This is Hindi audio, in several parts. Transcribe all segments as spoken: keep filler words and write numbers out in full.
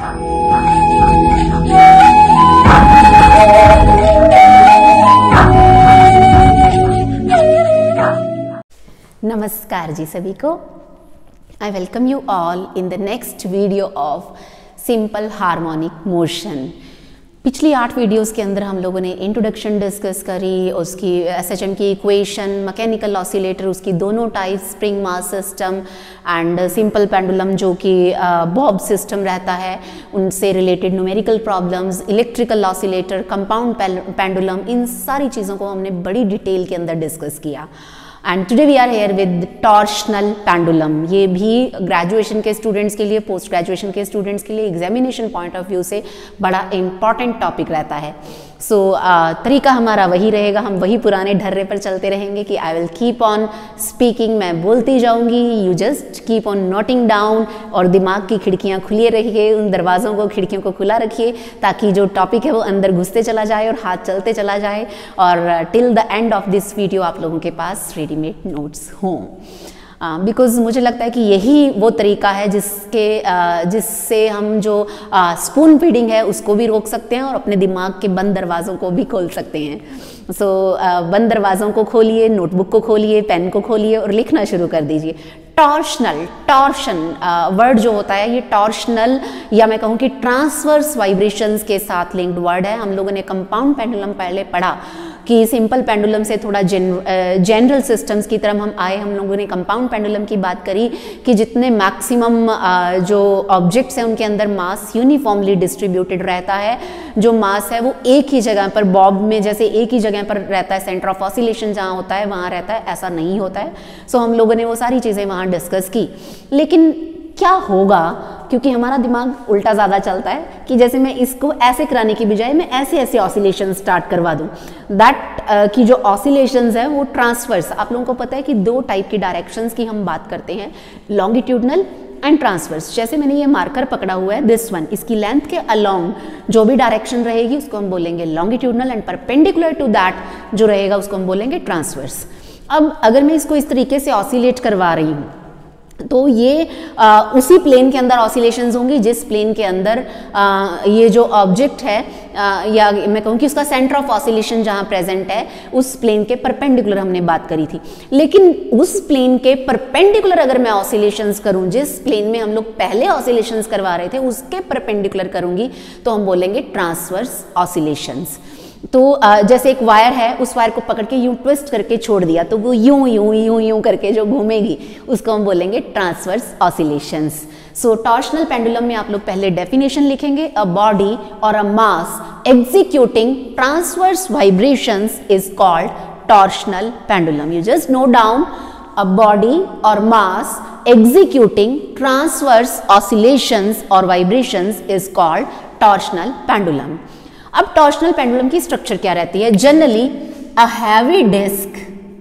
नमस्कार जी सभी को। I welcome you all in the next video of simple harmonic motion. पिछली आठ वीडियोस के अंदर हम लोगों ने इंट्रोडक्शन डिस्कस करी, उसकी एसएचएम की इक्वेशन, मैकेनिकल ऑसिलेटर, उसकी दोनों type, spring mass system and simple pendulum जो कि बॉब सिस्टम रहता है, उनसे related numerical problems, electrical oscillator, compound pendulum, इन सारी चीज़ों को हमने बड़ी डिटेल के अंदर डिस्कस किया। And today we are here with torsional pendulum. ये भी ग्रेजुएशन के स्टूडेंट्स के लिए, पोस्ट ग्रेजुएशन के स्टूडेंट्स के लिए एग्जामिनेशन पॉइंट ऑफ व्यू से बड़ा इंपॉर्टेंट टॉपिक रहता है। सो so, uh, तरीका हमारा वही रहेगा, हम वही पुराने ढर्रे पर चलते रहेंगे कि I will keep on speaking, मैं बोलती जाऊंगी, you just keep on noting down, और दिमाग की खिड़कियां खुली रखिए, उन दरवाज़ों को, खिड़कियों को खुला रखिए ताकि जो टॉपिक है वो अंदर घुसते चला जाए और हाथ चलते चला जाए, और till the end of this video आप लोगों के पास रेडीमेड नोट्स हों। बिकॉज uh, मुझे लगता है कि यही वो तरीका है जिसके uh, जिससे हम जो स्पून फीडिंग है उसको भी रोक सकते हैं और अपने दिमाग के बंद दरवाज़ों को भी खोल सकते हैं। सो so, uh, बंद दरवाज़ों को खोलिए, नोटबुक को खोलिए, पेन को खोलिए और लिखना शुरू कर दीजिए। टॉर्शनल, टॉर्शन वर्ड जो होता है, ये टॉर्शनल या मैं कहूँ कि ट्रांसवर्स वाइब्रेशंस के साथ लिंक्ड वर्ड है। हम लोगों ने कंपाउंड पेंडुलम पहले पढ़ा कि सिंपल पेंडुलम से थोड़ा जनरल सिस्टम्स की तरफ हम आए। हम लोगों ने कंपाउंड पेंडुलम की बात करी कि जितने मैक्सिमम जो ऑब्जेक्ट्स हैं उनके अंदर मास यूनिफॉर्मली डिस्ट्रीब्यूटेड रहता है। जो मास है वो एक ही जगह पर, बॉब में जैसे एक ही जगह पर रहता है, सेंटर ऑफ ऑसिलेशन जहाँ होता है वहाँ रहता है, ऐसा नहीं होता है। सो so, हम लोगों ने वो सारी चीज़ें वहाँ डिस्कस की। लेकिन क्या होगा, क्योंकि हमारा दिमाग उल्टा ज़्यादा चलता है कि जैसे मैं इसको ऐसे कराने की बजाय मैं ऐसे ऐसे ऑसिलेशन स्टार्ट करवा दूँ, दैट uh, की जो ऑसिलेशंस है वो ट्रांसवर्स। आप लोगों को पता है कि दो टाइप की डायरेक्शंस की हम बात करते हैं, लॉन्गिट्यूडनल एंड ट्रांसवर्स। जैसे मैंने ये मार्कर पकड़ा हुआ है, दिस वन, इसकी लेंथ के अलोंग जो भी डायरेक्शन रहेगी उसको हम बोलेंगे longitudinal, and perpendicular to that जो रहेगा उसको हम बोलेंगे ट्रांसवर्स। अब अगर मैं इसको इस तरीके से ऑसिलेट करवा रही हूँ तो ये आ, उसी प्लेन के अंदर ऑसिलेशंस होंगी जिस प्लेन के अंदर आ, ये जो ऑब्जेक्ट है आ, या मैं कहूँ कि उसका सेंटर ऑफ ऑसिलेशन जहाँ प्रेजेंट है उस प्लेन के परपेंडिकुलर हमने बात करी थी। लेकिन उस प्लेन के परपेंडिकुलर अगर मैं ऑसिलेशंस करूँ, जिस प्लेन में हम लोग पहले ऑसिलेशंस करवा रहे थे उसके परपेंडिकुलर करूँगी तो हम बोलेंगे ट्रांसवर्स ऑसिलेशंस। तो जैसे एक वायर है, उस वायर को पकड़ के यूं ट्विस्ट करके छोड़ दिया तो वो यूं यूं यूं यूं करके जो घूमेगी उसको हम बोलेंगे transverse oscillations. So torsional pendulum में आप लोग पहले डेफिनेशन लिखेंगे, अ बॉडी और a mass executing transverse vibrations is called torsional pendulum. You just note down, a body और mass executing transverse oscillations or vibrations is called torsional pendulum। अब टॉर्शनल पेंडुलम की स्ट्रक्चर क्या रहती है? Generally a heavy disc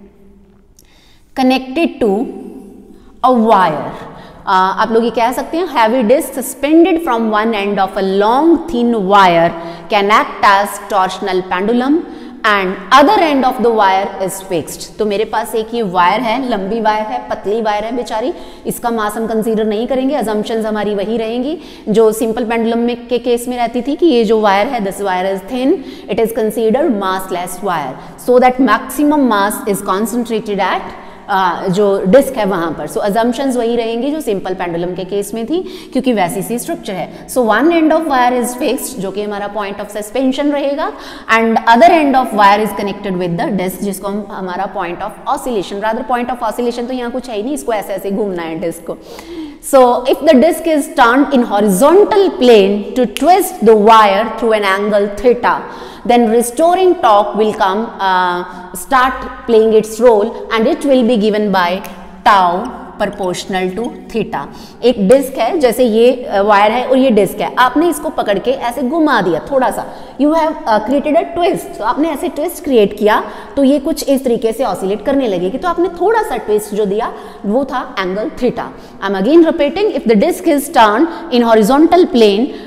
connected to a wire, आप लोग ये कह सकते हैं heavy disc suspended from one end of a long thin wire can act as torsional pendulum and other end of the wire is fixed. तो मेरे पास एक ये वायर है, लंबी वायर है, पतली वायर है बेचारी, इसका मास हम कंसीडर नहीं करेंगे, अजम्पशंस हमारी वही रहेंगी जो सिंपल पेंडुलम में के केस में रहती थी कि ये जो वायर है, this wire is thin, it is considered massless wire so that maximum mass is concentrated at Uh, जो डिस्क है वहां पर। सो अजम्पशंस वही रहेंगी जो सिंपल पेंडुलम के केस में थी क्योंकि वैसी सी स्ट्रक्चर है। So one end of wire is fixed जो कि हमारा पॉइंट ऑफ सस्पेंशन रहेगा and other end of wire is connected with the disc जिसको हम हमारा point of oscillation, rather point of oscillation तो यहाँ कुछ है ही नहीं, इसको ऐसे ऐसे घूमना है डिस्क को। So if the disc is turned in horizontal plane to twist the wire through an angle theta, then restoring torque will come, uh, start playing its role and it will be given by tau proportional to theta। एक डिस्क है, जैसे ये वायर है और ये डिस्क है, आपने इसको पकड़ के ऐसे घुमा दिया थोड़ा सा, you have created a twist, तो आपने ऐसे ट्विस्ट क्रिएट किया तो ये कुछ इस तरीके से ऑसिलेट करने लगेगी, तो आपने थोड़ा सा ट्विस्ट जो दिया वो था angle theta. I am again repeating, if the disc is turn in horizontal plane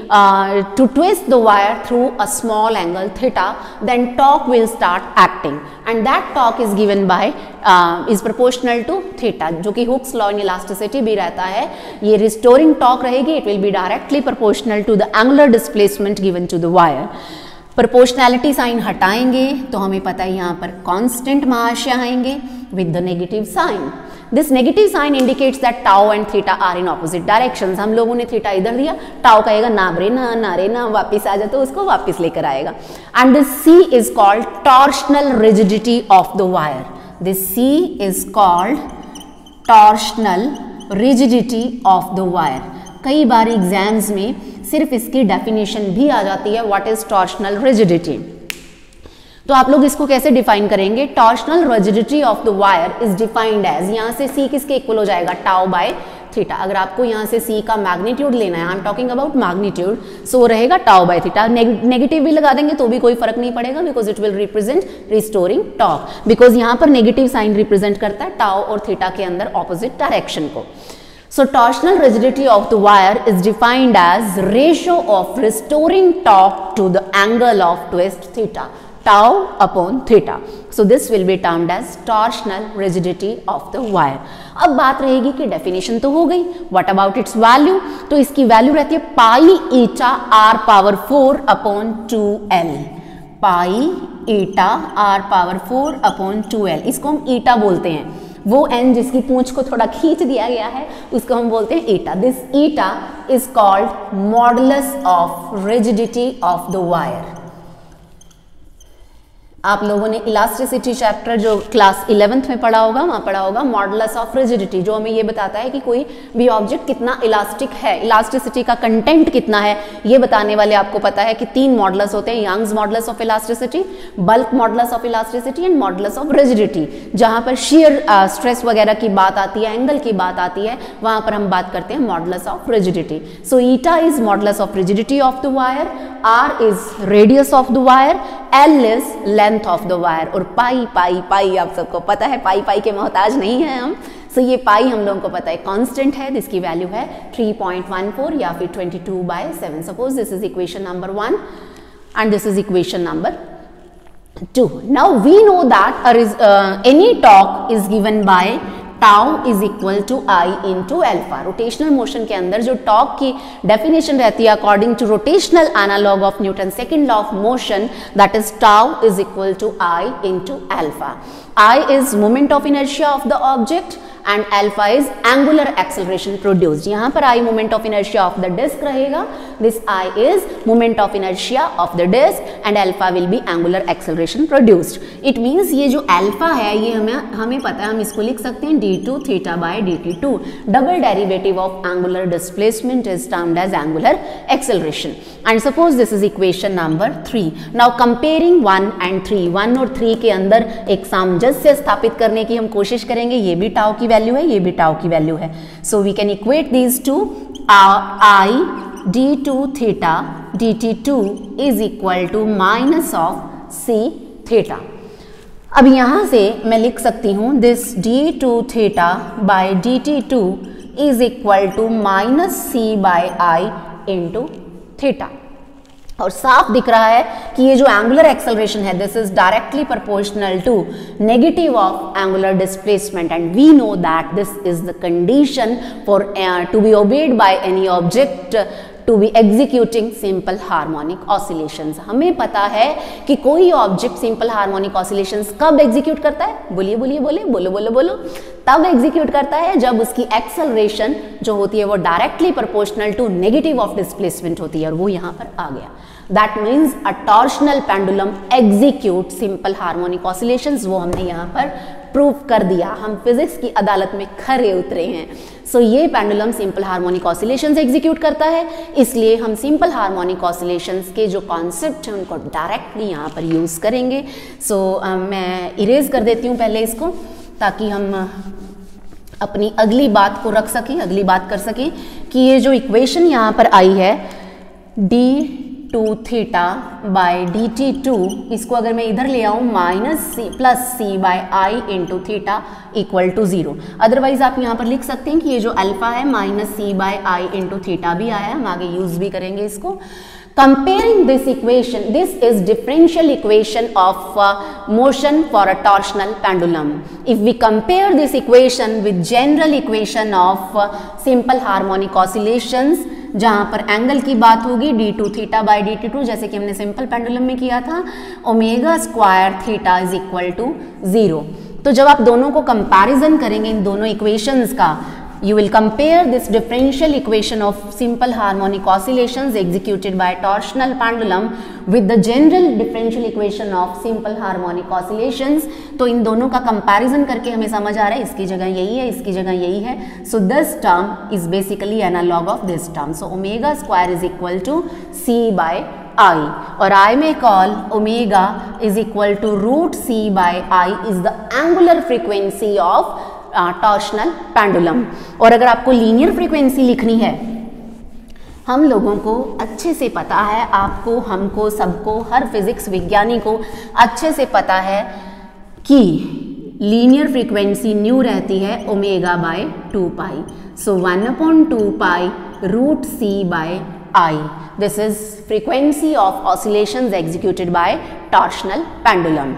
to twist the wire through a small angle theta, then torque will start acting and that torque is given by uh, is proportional to theta, जो कि Hooke's law in elasticity भी रहता है. ये restoring torque रहेगी, it will be directly proportional to the angular displacement given to the wire. Proportionality sign हटाएंगे तो हमें पता है यहाँ पर कांस्टेंट महाशय आएंगे with the negative sign. This negative sign indicates that tau and theta are in opposite directions. हम लोगों ने थीटा इधर दिया, टाउ कहेगा ना रे ना ना रे ना, वापिस आ जाए तो उसको वापिस लेकर आएगा. And this C is called torsional rigidity of the wire. This C is called torsional rigidity of the wire. कई बार एग्जाम्स में सिर्फ इसकी डेफिनेशन भी आ जाती है, व्हाट इज टॉर्शनल रिजिडिटी. तो आप लोग इसको कैसे डिफाइन करेंगे? Torsional rigidity of the wire is defined as, यहाँ से सी किसके इक्वल हो जाएगा? Tau by theta. अगर आपको यहाँ से सी का मैग्नीट्यूड लेना है, I am talking about magnitude, so रहेगा टाउ बाय थीटा. नेगेटिव भी लगा देंगे तो भी कोई फर्क नहीं पड़ेगा, because it will represent restoring torque, because यहाँ पर नेगेटिव साइन रिप्रेजेंट करता है टाउ और थीटा के अंदर ऑपोजिट डायरेक्शन को. So torsional rigidity of the wire is defined as ratio of restoring torque to the angle of twist theta, tau upon theta. So this will be termed as torsional rigidity of the wire. अब बात रहेगी कि definition तो हो गई, what about its value? तो इसकी value रहती है pi eta r power four upon two l. Pi eta r power four upon two l. इसको हम ईटा बोलते हैं. वो n जिसकी पूंछ को थोड़ा खींच दिया गया है उसको हम बोलते हैं eta. This eta is called modulus of rigidity of the wire. आप लोगों ने इलास्टिसिटी चैप्टर जो क्लास इलेवेंथ में पढ़ा होगा, वहां पढ़ा होगा मॉडुलस ऑफ रिजिडिटी, जो हमें ये बताता है कि कोई भी ऑब्जेक्ट कितना इलास्टिक है, इलास्टिसिटी का कंटेंट कितना है. ये बताने वाले आपको पता है कि तीन मॉडुलस होते हैं, Young's modulus of elasticity, bulk modulus of elasticity and modulus of rigidity. जहां पर शेयर स्ट्रेस वगैरह की बात आती है, एंगल की बात आती है, वहां पर हम बात करते हैं modulus of rigidity. So eta is modulus of rigidity of the wire, R is radius of the wire, L is length of the wire, और पाई पाई पाई आप सबको पता है, पाई पाई के मोहताज नहीं है हम. सो so ये पाई हम लोगों को पता है कांस्टेंट है, जिसकी वैल्यू है थ्री पॉइंट वन फोर या फिर twenty two by seven. Suppose this is equation number one and this is equation number two. Now we know that any torque is given by tau is equal to I into alpha. Rotational motion के अंदर जो टॉर्क की डेफिनेशन रहती है according to rotational analog of Newton second law of motion, that is tau is equal to I into alpha. I is moment of inertia of the object and alpha is angular acceleration produced. यहाँ पर I moment of inertia of the disc रहेगा, this I is moment of inertia of the disc and alpha will be angular acceleration produced. It means ये जो अल्फा है ये हमें हमें पता है, हम इसको लिख सकते हैं D two theta by D T two. Double derivative of angular displacement is termed as angular acceleration. And suppose this is equation number three. Now comparing one and three, one और थ्री के अंदर एक सामंजस्य स्थापित करने की हम कोशिश करेंगे. ये भी टाउ की वैल्यू है, ये भी टाउ की वैल्यू है. So we can equate these two. I D two theta D T two is equal to minus of C theta. अब यहां से मैं लिख सकती हूं this D two theta by D T two is equal to minus C by I into theta. और साफ दिख रहा है कि ये जो एंगुलर एक्सेलरेशन है this is directly proportional to negative of angular displacement, and we know that this is the condition for to be obeyed by any object to be executing simple harmonic oscillations. हमें पता है कि कोई ऑब्जेक्ट सिंपल हार्मोनिक ऑसिलेशंस कब एग्जीक्यूट करता है? बोलिए बोलिए बोले बोलो बोलो बोलो. तब एग्जीक्यूट करता है जब उसकी एक्सेलरेशन जो होती है वो directly proportional to negative of displacement होती है, और वो यहाँ पर आ गया. That means a torsional pendulum execute simple harmonic oscillations. वो हमने यहाँ पर प्रूव कर दिया, हम फिजिक्स की अदालत में खरे उतरे हैं. सो so, ये pendulum simple harmonic oscillations execute करता है, इसलिए हम सिंपल हार्मोनिक ऑसिलेशंस के जो कॉन्सेप्ट हैं उनको डायरेक्टली यहाँ पर यूज़ करेंगे. सो so, uh, मैं इरेज कर देती हूँ पहले इसको, ताकि हम अपनी अगली बात को रख सकें, अगली बात कर सकें कि ये जो इक्वेशन यहाँ पर आई है D two theta by D T two, इसको अगर मैं इधर ले आऊँ minus C plus C by I into theta equal to zero. Otherwise आप यहाँ पर लिख सकते हैं कि ये जो अल्फा है minus C by I into theta भी आया है, हम आगे यूज भी करेंगे इसको। Comparing this equation, this is differential equation of uh, motion for a torsional pendulum. If we compare this equation with general equation of uh, simple harmonic oscillations, जहाँ पर एंगल की बात होगी D two theta by D T two, जैसे कि हमने सिंपल पेंडुलम में किया था, omega square theta is equal to zero. तो जब आप दोनों को कंपैरिजन करेंगे इन दोनों इक्वेशंस का, you will compare this differential equation of simple harmonic oscillations executed by torsional pendulum with the general differential equation of simple harmonic oscillations। तो इन दोनों का comparison करके हमें समझ आ रहा है इसकी जगह यही है, इसकी जगह यही है। So this term is basically analog of this term. So omega square is equal to c by I, और I में call omega is equal to root c by I is the angular frequency of torsional pendulum. और अगर आपको लीनियर फ्रीक्वेंसी लिखनी है, हम लोगों को अच्छे से पता है, आपको, हमको, सबको, हर फिजिक्स विज्ञानी को अच्छे से पता है कि लीनियर फ्रीक्वेंसी न्यू रहती है omega by two pi. So one upon two pi root C by I, this is frequency of oscillations executed by torsional pendulum.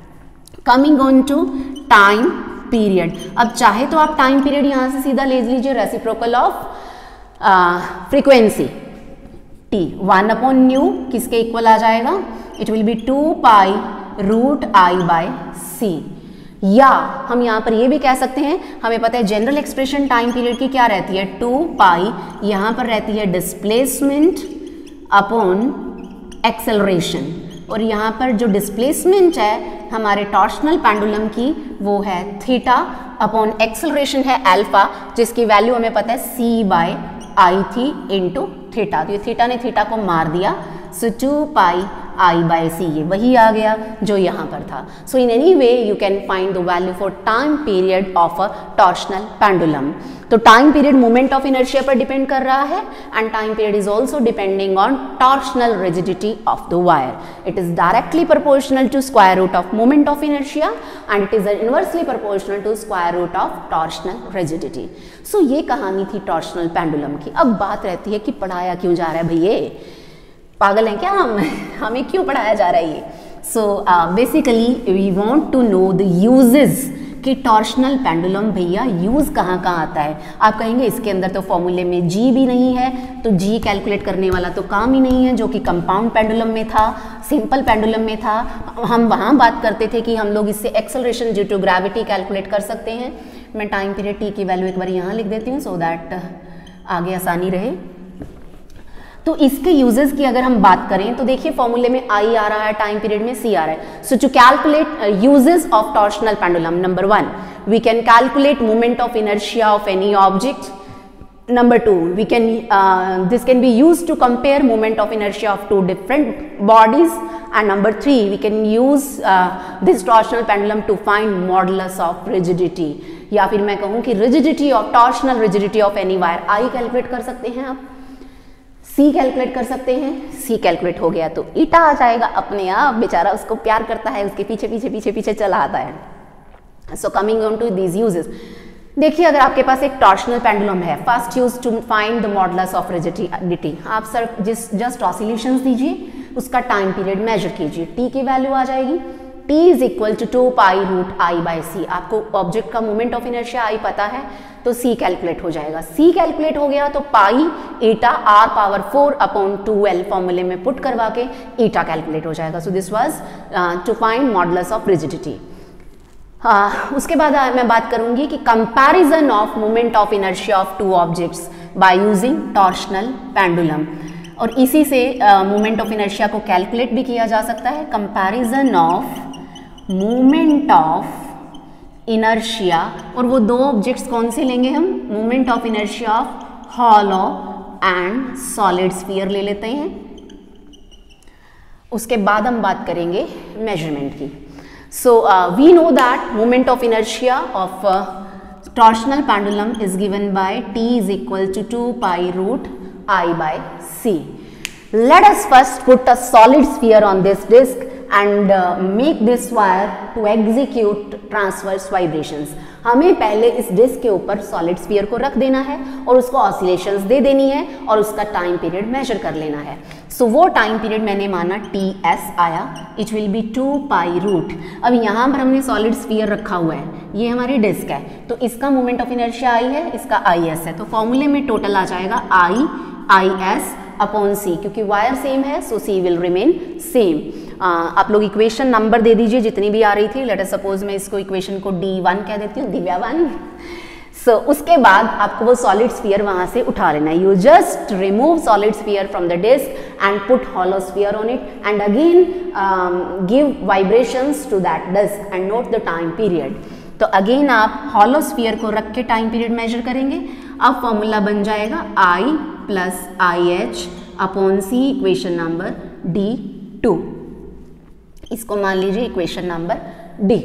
Coming on to time period, अब चाहे तो आप टाइम पीरियड यहां से सीधा ले लीजिए, reciprocal of frequency T, one upon nu किसके इक्वल आ जाएगा, it will be two pi root I by C. या हम यहां पर ये भी कह सकते हैं, हमें पता है जनरल एक्सप्रेशन टाइम पीरियड की क्या रहती है, टू पाई, यहां पर रहती है डिस्प्लेसमेंट अपॉन एक्सेलरेशन, और यहाँ पर जो डिस्प्लेसमेंट है हमारे टॉर्शनल पेंडुलम की वो है थीटा अपॉन एक्सेलरेशन है अल्फा, जिसकी वैल्यू हमें पता है सी बाय आई थी इंटू थीटा। तो ये थीटा ने थीटा को मार दिया, सो टू पाई आई बाय सी, ये वही आ गया जो यहाँ पर था। So in any way you can find the value for time period of a torsional pendulum. तो time period moment of inertia पर डिपेंड कर रहा है, and time period is also depending on torsional rigidity of the wire. It is directly proportional to square root of moment of inertia and it is inversely proportional to square root of torsional rigidity. So ये कहानी थी टॉर्शनल पेंडुलम की। अब बात रहती है कि पढ़ाया क्यों जा रहा है भैया, पागल हैं क्या हम, हमें क्यों पढ़ाया जा रहा है ये। So basically we want to know the uses कि टॉर्शनल पेंडुलम भैया यूज कहाँ कहाँ आता है। आप कहेंगे इसके अंदर तो फॉर्मूले में जी भी नहीं है, तो जी कैलकुलेट करने वाला तो काम ही नहीं है, जो कि कंपाउंड पेंडुलम में था, सिंपल पेंडुलम में था। हम वहाँ बात करते थे कि हम लोग इससे acceleration due to gravity calculate कर सकते हैं। मैं टाइम पीरियड टी की वैल्यू एक बार यहाँ लिख देती हूँ सो दैट आगे आसानी रहे। तो इसके यूजेस की अगर हम बात करें तो देखिए फॉर्मूले में आई आ रहा है, टाइम पीरियड में सी आ रहा है। So to calculate uses of torsional pendulum, number one we can calculate moment of inertia of any object. Number two, we can uh, this can be used to compare moment of inertia of two different bodies, and number three, we can use uh, this torsional pendulum to find modulus of rigidity, या फिर मैं कहूँ कि rigidity of torsional rigidity of any wire। I calculate कर सकते हैं आप, C कैलकुलेट कर सकते हैं, C कैलकुलेट हो गया तो ईटा आ जाएगा अपने आप, बेचारा उसको प्यार करता है, उसके पीछे पीछे पीछे पीछे चला आता है। So coming on to these uses, देखिए अगर आपके पास एक टॉर्शनल पेंडुलम है, first use to find the modulus of rigidity. आप सर जिस जस्ट ऑसिलेशंस दीजिए, उसका टाइम पीरियड मेजर कीजिए, टी की वैल्यू आ जाएगी, T is equal to two pi root I by C. आपको ऑब्जेक्ट का मोमेंट ऑफ इनर्शिया आई पता है तो सी कैलकुलेट हो जाएगा। सी कैलकुलेट हो गया तो pi eta R power four upon two L फॉर्मूले में पुट करवा के ईटा कैलकुलेट हो जाएगा। So this was to find modulus of rigidity. हाँ, उसके बाद मैं बात करूंगी कि comparison of moment of inertia of two objects by using torsional pendulum, और इसी से मोमेंट ऑफ इनर्शिया को कैलकुलेट भी किया जा सकता है। Comparison of moment of inertia, और वो दो ऑब्जेक्ट्स कौन से लेंगे हम, moment of inertia of hollow and solid sphere ले लेते हैं। उसके बाद हम बात करेंगे मेजरमेंट की। So uh, we know that moment of inertia of uh, torsional pendulum is given by T is equal to two pi root I by C. Let us first put a solid sphere on this disk and uh, make this wire to execute transverse vibrations. हमें पहले इस डिस्क के ऊपर सॉलिड स्फीयर को रख देना है और उसको ऑसिलेशंस दे देनी है और उसका टाइम पीरियड मेजर कर लेना है. सो so, वो टाइम पीरियड मैंने माना टी एस आया. It will be two pi root. अब यहाँ पर हमने सॉलिड स्फीयर रखा हुआ है, ये हमारी डिस्क है, तो इसका मोमेंट ऑफ इनर्शिया आई है, इसका आई एस है, तो फॉर्मूले में टोटल आ जाएगा आई आई एस अपॉन सी. क्योंकि वायर सेम है so C will remain same. आप लोग इक्वेशन नंबर दे दीजिए जितनी भी आ रही थी. लेट अस सपोज मैं इसको इक्वेशन को डी वन कह देती हूँ, दिव्या वन. सो so, उसके बाद आपको वो सॉलिड स्फीयर वहां से उठा लेना है. You just remove solid sphere from the disc and put hollow sphere on it and again give vibrations to that disc and note the time period. तो अगेन आप हॉलो स्फीयर को रख के टाइम पीरियड मेजर करेंगे. अब फॉर्मूला बन जाएगा I plus I H upon C, equation number D two. इसको मान लीजिए इक्वेशन नंबर डी.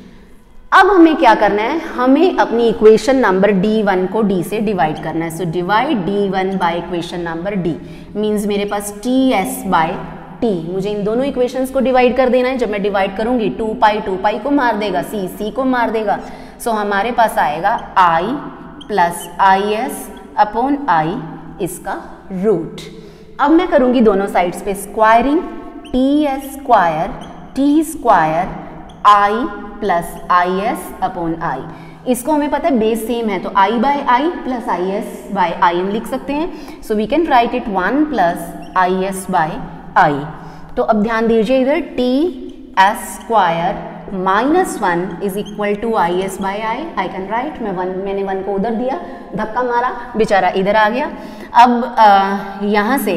अब हमें क्या करना है, हमें अपनी इक्वेशन नंबर डी वन को डी से डिवाइड करना है. So divide D one by equation number D means मेरे पास टी एस बाय टी. मुझे इन दोनों इक्वेशंस को डिवाइड कर देना है. जब मैं डिवाइड करूंगी टू पाई टू पाई को मार देगा, सी सी को मार देगा. सो so, हमारे पास आएगा I plus I S upon I, इसका रूट. अब मैं करूंगी दोनों साइड्स पे squaring. T S square T square I plus I S upon I. इसको हमें पता है बेस सेम है, तो I by I plus I S by I हम लिख सकते हैं. So we can write it one plus I S by I. तो अब ध्यान दीजिए इधर T S square minus one is equal to I S by I. I can write, मैं वन मैंने वन को उधर दिया, धक्का मारा, बेचारा इधर आ गया. अब आ, यहाँ से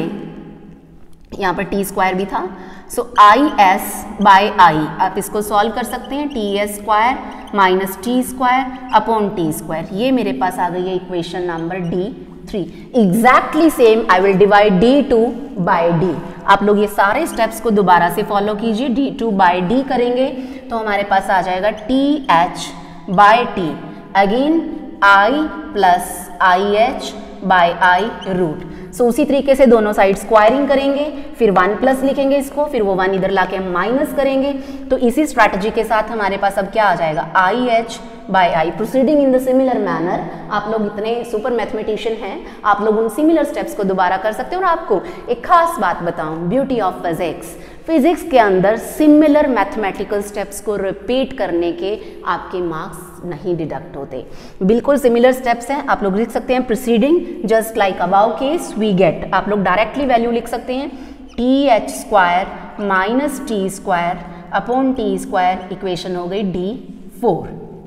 यहाँ पर टी स्क्वायर भी था. सो आई एस बाय आई आप इसको सॉल्व कर सकते हैं. T S square minus T square upon T square. ये मेरे पास आ गई है equation number D three. Exactly same I will divide D two by D. आप लोग ये सारे स्टेप्स को दोबारा से फॉलो कीजिए. डी टू बाय डी करेंगे तो हमारे पास आ जाएगा T H by T. Again I plus I H by I root. So उसी तरीके से दोनों साइड स्क्वायरिंग करेंगे, फिर वन प्लस लिखेंगे इसको, फिर वो वन इधर लाके हम माइनस करेंगे. तो इसी स्ट्रैटेजी के साथ हमारे पास अब क्या आ जाएगा, I H by I. Proceeding in the similar manner. आप लोग इतने सुपर मैथमेटिशियन हैं, आप लोग उन सिमिलर स्टेप्स को दोबारा कर सकते हैं. और आपको एक खास बात बताऊं, ब्यूटी ऑफ फिजिक्स, फिजिक्स के अंदर सिमिलर मैथमेटिकल स्टेप्स को रिपीट करने के आपके मार्क्स नहीं डिडक्ट होते. बिल्कुल सिमिलर स्टेप्स हैं, आप लोग लिख सकते हैं proceeding just like above case we get. आप लोग डायरेक्टली वैल्यू लिख सकते हैं T H square minus T square upon T square. Equation हो गई डी फोर.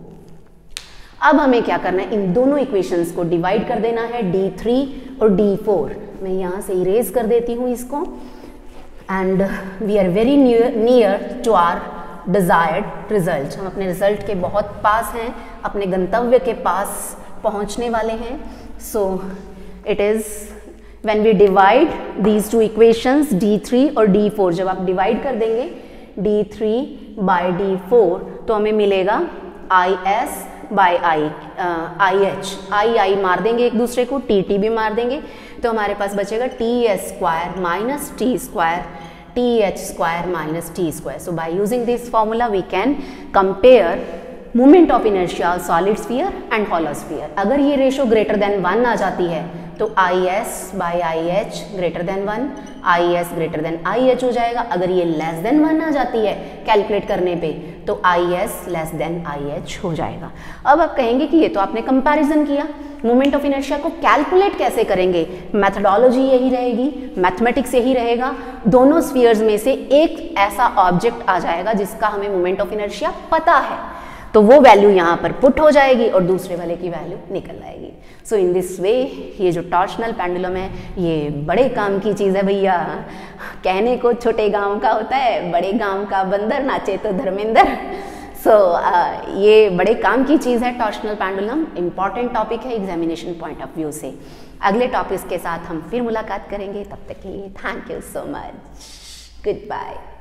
अब हमें क्या करना है, इन दोनों इक्वेशंस को डिवाइड कर देना है, डी थ्री और डी फोर. मैं यहाँ से इरेज कर देती हूँ इसको. And we are very near to our desired result. हम अपने रिजल्ट के बहुत पास हैं, अपने गंतव्य के पास पहुंचने वाले हैं. So it is when we divide these two equations D three और डी फोर. जब आप डिवाइड कर देंगे D three by D four तो हमें मिलेगा I S by I I H. I I मार देंगे एक दूसरे को, टी टी भी मार देंगे, तो हमारे पास बचेगा T S square minus T square T H square minus T square. So by using this formula we can compare moment of inertia solid sphere and hollow sphere. अगर ये रेशो ग्रेटर देन वन आ जाती है तो I S by I H greater than one, I S greater than I H हो जाएगा. अगर ये लेस देन वन आ जाती है कैलकुलेट करने पे तो I S less than I H हो जाएगा. अब आप कहेंगे कि ये तो आपने कंपैरिजन किया, मोमेंट ऑफ इनर्शिया को कैलकुलेट कैसे करेंगे. मैथडोलॉजी यही रहेगी, मैथमेटिक्स यही रहेगा. दोनों स्फीयर्स में से एक ऐसा ऑब्जेक्ट आ जाएगा जिसका हमें मोमेंट ऑफ इनर्शिया पता है, तो वो वैल्यू यहाँ पर पुट हो जाएगी और दूसरे वाले की वैल्यू निकल आएगी. सो इन दिस वे ये जो टॉर्शनल पेंडुलम है ये बड़े काम की चीज़ है भैया. कहने को छोटे गांव का होता है, बड़े गांव का बंदर नाचे तो धर्मेंद्र. सो so, uh, ये बड़े काम की चीज़ है टॉर्शनल पेंडुलम. इंपॉर्टेंट टॉपिक है एग्जामिनेशन पॉइंट ऑफ व्यू से. अगले टॉपिक्स के साथ हम फिर मुलाकात करेंगे. तब तक के लिए thank you so much. Good bye.